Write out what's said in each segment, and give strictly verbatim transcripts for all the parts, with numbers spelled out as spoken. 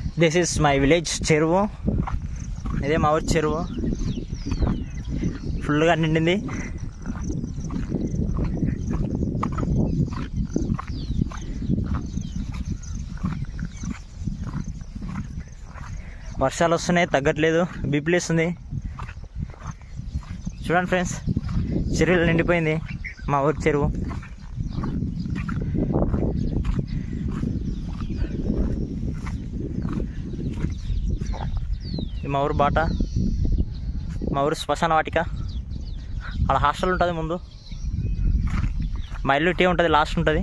This is my village చెరువు. ఇదే మా ఊరి చెరువు. ఫుల్గా నిండింది. వర్షాలు వస్తున్నాయి, తగ్గట్లేదు, బీపీ లేస్తుంది. చూడండి ఫ్రెండ్స్, చెరువులు నిండిపోయింది మా ఊరి చెరువు. మా ఊరు బాట, మా ఊరు శ్మశాన వాటిక. అక్కడ హాస్టల్ ఉంటుంది ముందు, మా ఇల్లు ఇటే ఉంటుంది, లాస్ట్ ఉంటుంది.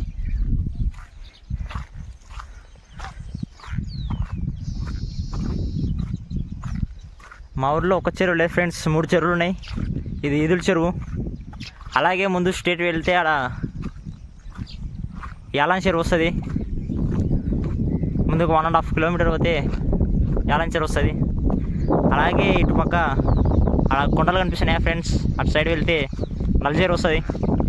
మా ఊర్లో ఒక చెరువు లేదు ఫ్రెండ్స్, మూడు చెరువులు ఉన్నాయి. ఇది ఈదుల చెరువు. అలాగే ముందు స్టేట్ వెళ్తే ఆడ యాలాన్ చెరువు వస్తుంది. ముందుకు వన్ అండ్ హాఫ్ కిలోమీటర్ పోతే యాలాన్ చెరువు వస్తుంది. అలాగే ఇటు పక్క అక్కడ కొండలు కనిపిస్తున్నాయి ఫ్రెండ్స్, అటు సైడ్ వెళ్తే నల్జేరు వస్తుంది.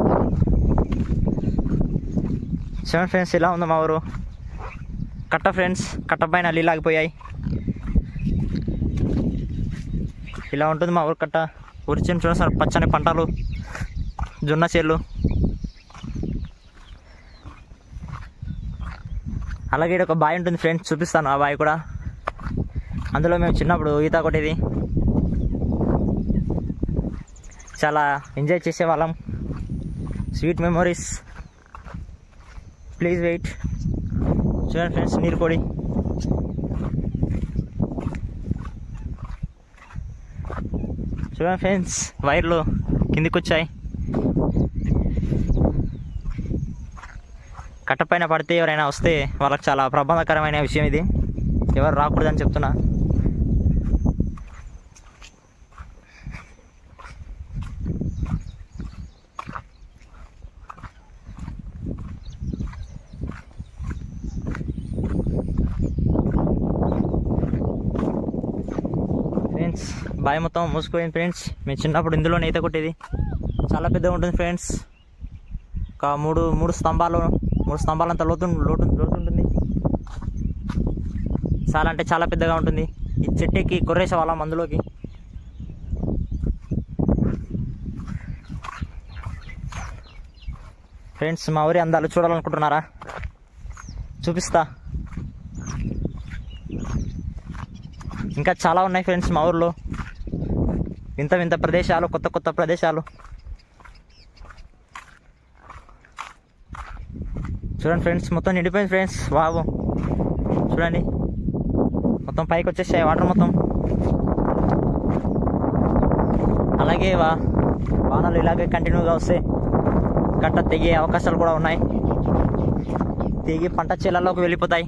చూడండి ఫ్రెండ్స్, ఇలా ఉంది మా ఊరు. కట్ట ఫ్రెండ్స్, కట్ట పైన నీళ్ళు ఆగిపోయాయి. ఇలా ఉంటుంది మా ఊరు కట్ట. ఊరి చిన్న చూడండి సార్, పచ్చని పంటలు, జొన్న చేళ్ళు. అలాగే ఇక్కడ ఒక బావి ఉంటుంది ఫ్రెండ్స్, చూపిస్తాను ఆ బావి కూడా. అందులో మేము చిన్నప్పుడు ఈత కొట్టేది, చాలా ఎంజాయ్ చేసేవాళ్ళం. Sweet memories. Please wait. చూడండి ఫ్రెండ్స్, నీరు కొడి. చూడండి ఫ్రెండ్స్, వైర్లు కిందికి వచ్చాయి. కట్టపైన పడితే ఎవరైనా వస్తే వాళ్ళకి చాలా ప్రమాదకరమైన విషయం ఇది. ఎవరు రాకూడదని చెప్తున్నా. ఫ్రెండ్స్, బావి మొత్తం మూసుకుపోయింది ఫ్రెండ్స్. మేము చిన్నప్పుడు ఇందులోనే ఈత కొట్టేది. చాలా పెద్దగా ఉంటుంది ఫ్రెండ్స్. ఒక మూడు మూడు స్తంభాలు మూడు స్తంభాలంత లోతు లోతు లోతు ఉంటుంది. చాలా అంటే చాలా పెద్దగా ఉంటుంది. ఈ చెట్టుకి కొర్రేసే వాళ్ళం అందులోకి. ఫ్రెండ్స్, మా ఊరి అందాలు చూడాలనుకుంటున్నారా? చూపిస్తా. ఇంకా చాలా ఉన్నాయి ఫ్రెండ్స్ మా ఊర్లో. వింత వింత ప్రదేశాలు, కొత్త కొత్త ప్రదేశాలు. చూడండి ఫ్రెండ్స్, మొత్తం నిండిపోయింది ఫ్రెండ్స్. వావ్, చూడండి, మొత్తం పైకి వచ్చేసాయి వాటర్ మొత్తం. అలాగే వా వానలు ఇలాగే కంటిన్యూగా వస్తే కట్ట తెగే అవకాశాలు కూడా ఉన్నాయి. తెగి పంట చేలల్లోకి వెళ్ళిపోతాయి.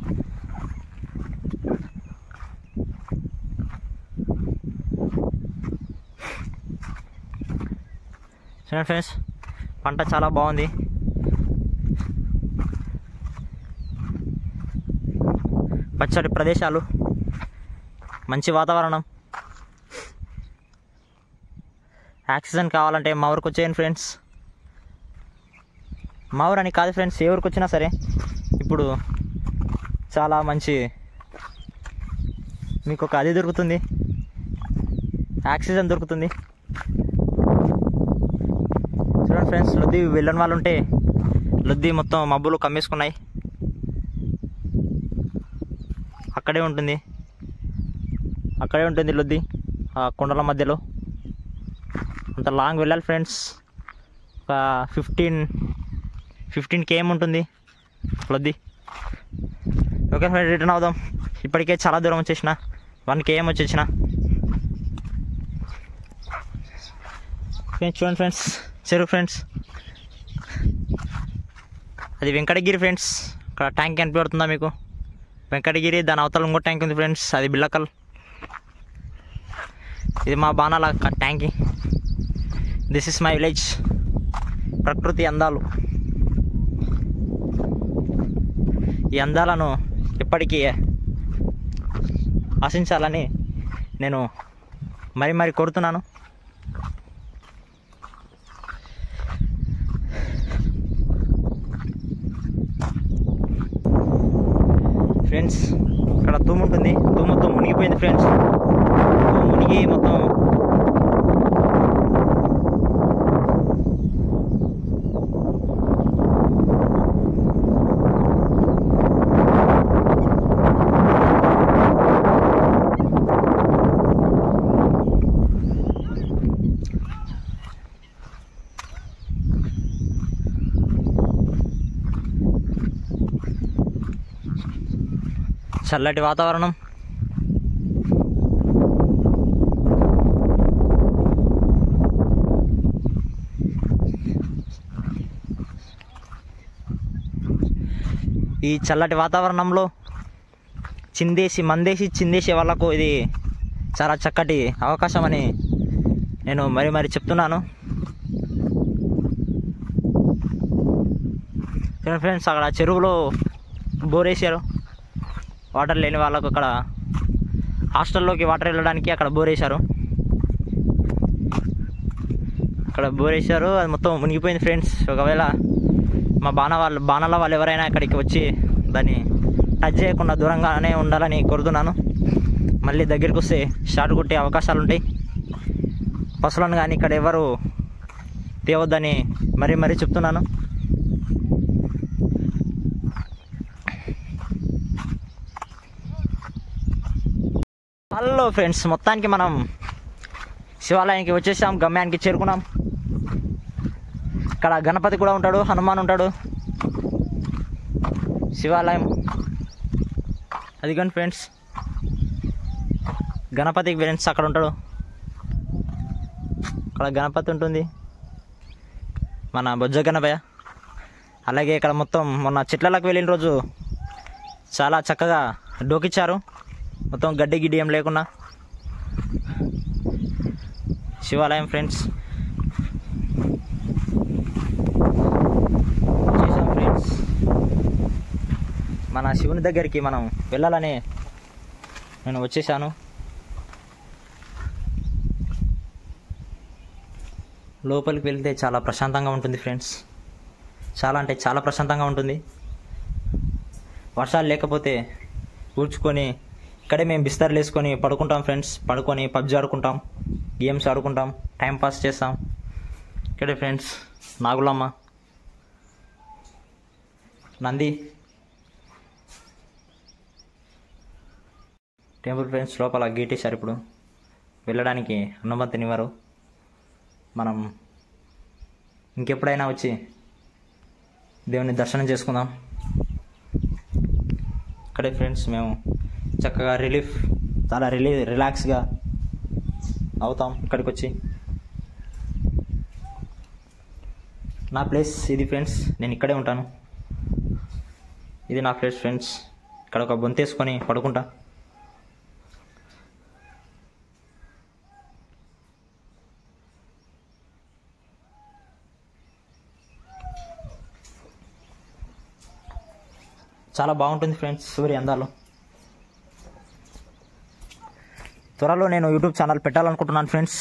చూడండి ఫ్రెండ్స్, పంట చాలా బాగుంది. పచ్చటి ప్రదేశాలు, మంచి వాతావరణం. ఆక్సిజన్ కావాలంటే మా ఊరికి వచ్చేయండి ఫ్రెండ్స్. మా ఊరు అని కాదు ఫ్రెండ్స్, ఏ ఊరికి వచ్చినా సరే ఇప్పుడు చాలా మంచి మీకు ఒక అది దొరుకుతుంది, ఆక్సిజన్ దొరుకుతుంది. చూడండి ఫ్రెండ్స్, లొద్ది వెళ్ళని వాళ్ళు ఉంటే లొద్ది మొత్తం మబ్బులు కమ్మేసుకున్నాయి. అక్కడే ఉంటుంది, అక్కడే ఉంటుంది లొద్ది, ఆ కొండల మధ్యలో. అంత లాంగ్ వెళ్ళాలి ఫ్రెండ్స్. ఒక ఫిఫ్టీన్ ఫిఫ్టీన్ కేఎం ఉంటుంది లొద్ది. ఓకే ఫ్రెండ్స్, రిటర్న్ అవుదాం. ఇప్పటికే చాలా దూరం వచ్చేసిన, వన్ కేఎం వచ్చేసిన. ఫ్రెండ్స్ చూడండి ఫ్రెండ్స్, చెరువు ఫ్రెండ్స్. అది వెంకటగిరి ఫ్రెండ్స్. ఇక్కడ ట్యాంక్ కనిపెడుతుందా మీకు? వెంకటగిరి, దాని అవతల ఇంకో ట్యాంక్ ఉంది ఫ్రెండ్స్, అది బిల్లకల్. ఇది మా బాణాల ట్యాంకి. This is my village. ప్రకృతి అందాలు. ఈ అందాలను ఎప్పటికీ ఆశించాలని నేను మరి మరి కోరుతున్నాను. ఫ్రెండ్స్, అక్కడ తుమ్ము ఉంటుంది, తుమ్ము మొత్తం మునిగిపోయింది ఫ్రెండ్స్. మునిగి మొత్తం చల్లటి వాతావరణం. ఈ చల్లటి వాతావరణంలో చిందేసి మందేసి చిందేసే వాళ్ళకు ఇది చాలా చక్కటి అవకాశం అని నేను మరి మరి చెప్తున్నాను. ఫ్రెండ్స్ అక్కడ చెరువులో బోర్ వేసారు. వాటర్ లేని వాళ్ళకు అక్కడ హాస్టల్లోకి వాటర్ వెళ్ళడానికి అక్కడ బోర్ వేశారు. అక్కడ బోర్ వేశారు, అది మొత్తం మునిగిపోయింది ఫ్రెండ్స్. ఒకవేళ మా బాణ వాళ్ళు బాణాల వాళ్ళు ఎవరైనా ఇక్కడికి వచ్చి దాన్ని టచ్ చేయకుండా దూరంగానే ఉండాలని కోరుతున్నాను. మళ్ళీ దగ్గరికి వస్తే షాట్ కొట్టే అవకాశాలు ఉంటాయి. పశువులను కానీ ఇక్కడ ఎవరు తేవద్దని మరీ మరీ చెప్తున్నాను. హలో ఫ్రెండ్స్, మొత్తానికి మనం శివాలయానికి వచ్చేసాం, గమ్యానికి చేరుకున్నాం. ఇక్కడ గణపతి కూడా ఉంటాడు, హనుమాన్ ఉంటాడు. శివాలయం అదిగోండి ఫ్రెండ్స్, గణపతి ఫ్రెండ్స్ అక్కడ ఉంటాడు. అక్కడ గణపతి ఉంటుంది, మన బొజ్జ గణపయ్య. అలాగే ఇక్కడ మొత్తం మొన్న చెట్లలోకి వెళ్ళిన రోజు చాలా చక్కగా డోకిచ్చారు, మొత్తం గడ్డి గిడ్డి ఏం లేకుండా. శివాలయం ఫ్రెండ్స్ చేసాం ఫ్రెండ్స్. మన శివుని దగ్గరికి మనం వెళ్ళాలని నేను వచ్చేసాను. లోపలికి వెళ్తే చాలా ప్రశాంతంగా ఉంటుంది ఫ్రెండ్స్, చాలా అంటే చాలా ప్రశాంతంగా ఉంటుంది. వర్షాలు లేకపోతే ఊడ్చుకొని ఇక్కడే మేము బిస్తర్లు వేసుకొని పడుకుంటాం ఫ్రెండ్స్. పడుకొని పబ్జి ఆడుకుంటాం, గేమ్స్ ఆడుకుంటాం, టైం పాస్ చేస్తాం. ఇక్కడే friends Nagulamma, Nandi temple friends. లోపల గేట్ వేశారు, ఇప్పుడు వెళ్ళడానికి అనుమతినివ్వరు. మనం ఇంకెప్పుడైనా వచ్చి దేవుని దర్శనం చేసుకుందాం. ఇక్కడే ఫ్రెండ్స్ మేము చక్కగా రిలీఫ్ చాలా రిలీ రిలాక్స్గా అవుతాం ఇక్కడికి వచ్చి. నా ప్లేస్ ఇది ఫ్రెండ్స్, నేను ఇక్కడే ఉంటాను. ఇది నా ప్లేస్ ఫ్రెండ్స్. ఇక్కడ ఒక బొంత వేసుకొని పడుకుంటా. చాలా బాగుంటుంది ఫ్రెండ్స్ సూర్య అందాలు. త్వరలో నేను యూట్యూబ్ ఛానల్ పెట్టాలనుకుంటున్నాను ఫ్రెండ్స్.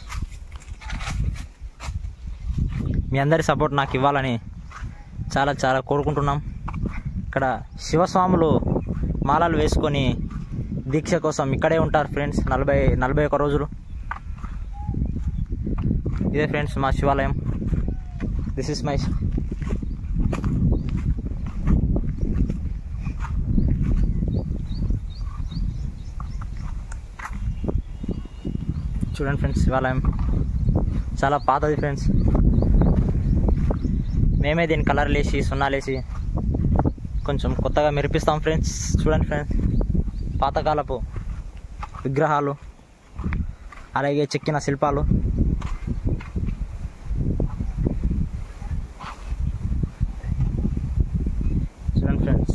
మీ అందరి సపోర్ట్ నాకు ఇవ్వాలని చాలా చాలా కోరుకుంటున్నాం. ఇక్కడ శివస్వాములు మాలలు వేసుకొని దీక్ష కోసం ఇక్కడే ఉంటారు ఫ్రెండ్స్, నలభై నలభై ఒక రోజులు. ఇదే ఫ్రెండ్స్ మా శివాలయం. దిస్ ఇస్ మై చూడండి ఫ్రెండ్స్, శివాలయం చాలా పాతది ఫ్రెండ్స్. మేమే దీన్ని కలర్లు వేసి సున్నాలేసి కొంచెం కొత్తగా మెరిపిస్తాం ఫ్రెండ్స్. చూడండి ఫ్రెండ్స్, పాతకాలపు విగ్రహాలు, అలాగే చెక్కిన శిల్పాలు. చూడండి ఫ్రెండ్స్,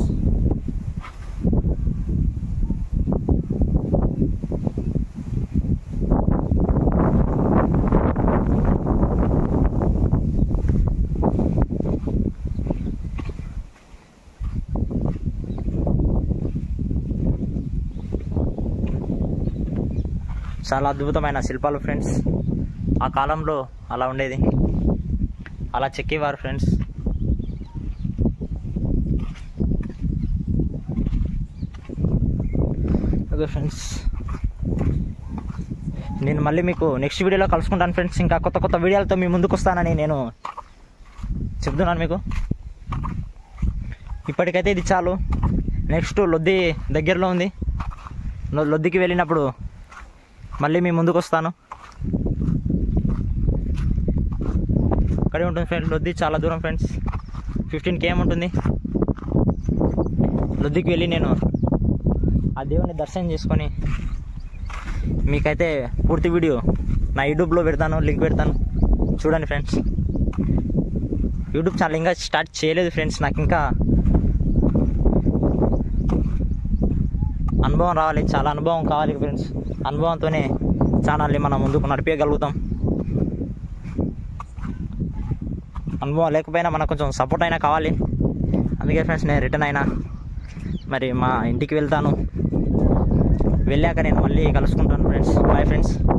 చాలా అద్భుతమైన శిల్పాలు ఫ్రెండ్స్. ఆ కాలంలో అలా ఉండేది, అలా చెక్కేవారు ఫ్రెండ్స్. ఓకే ఫ్రెండ్స్, నేను మళ్ళీ మీకు నెక్స్ట్ వీడియోలో కలుసుకుంటాను ఫ్రెండ్స్. ఇంకా కొత్త కొత్త వీడియోలతో మీ ముందుకు వస్తానని నేను చెప్తున్నాను మీకు. ఇప్పటికైతే ఇది చాలు. నెక్స్ట్ లొద్ది దగ్గరలో ఉంది, లొద్దికి వెళ్ళినప్పుడు మళ్ళీ మీ ముందుకు వస్తాను. అక్కడే ఉంటుంది ఫ్రెండ్స్ లొద్ది, చాలా దూరం ఫ్రెండ్స్, ఫిఫ్టీన్ కేఎం ఉంటుంది. లొద్దికి వెళ్ళి నేను ఆ దేవుని దర్శనం చేసుకొని మీకైతే పూర్తి వీడియో నా యూట్యూబ్లో పెడతాను, లింక్ పెడతాను, చూడండి ఫ్రెండ్స్. యూట్యూబ్ ఛానల్ ఇంకా స్టార్ట్ చేయలేదు ఫ్రెండ్స్, నాకు ఇంకా అనుభవం రావాలి, చాలా అనుభవం కావాలి ఫ్రెండ్స్. అనుభవంతోనే ఛానల్ని మనం ముందుకు నడిపేయగలుగుతాం. అనుభవం లేకపోయినా మనకు కొంచెం సపోర్ట్ అయినా కావాలి. అందుకే ఫ్రెండ్స్ నేను రిటర్న్ అయినా మరి మా ఇంటికి వెళ్తాను. వెళ్ళాక నేను మళ్ళీ కలుసుకుంటాను ఫ్రెండ్స్. Bye friends.